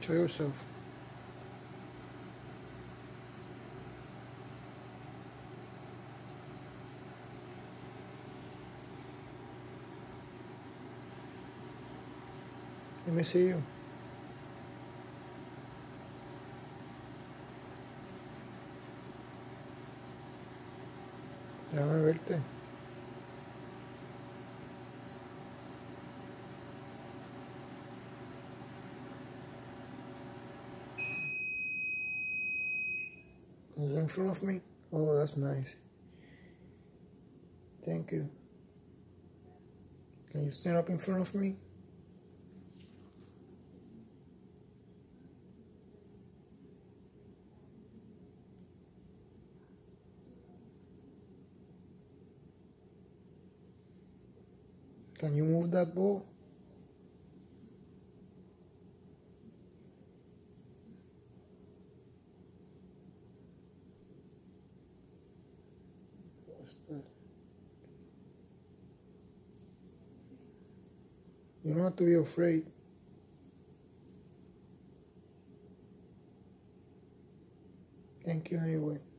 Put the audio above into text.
Show yourself. Let me see you. Déjame verte. Is it in front of me? Oh, that's nice. Thank you. Can you stand up in front of me? Can you move that ball? What's that? You don't have to be afraid. Thank you anyway.